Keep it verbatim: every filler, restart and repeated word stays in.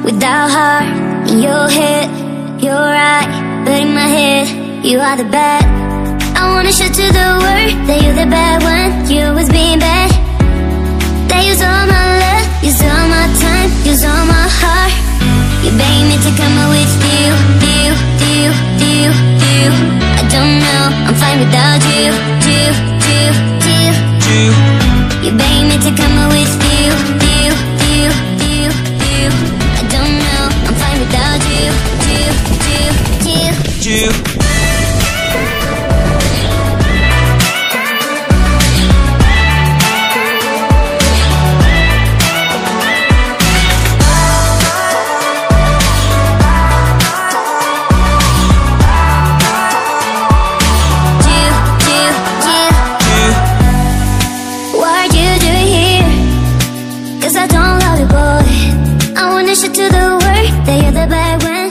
without heart. In your head, you're right, but in my head, you are the bad. I wanna show to the world that you're the bad one. You was being bad. That use all my love, use all my time, use all my heart. You beg me to come out with you, you, you, you, you. I don't know, I'm fine without you, you, you, you, you. You beg me to come out with you, you, you, you, you. I don't know, I'm fine without you, you, you, you, you. To the world that you're the bad one.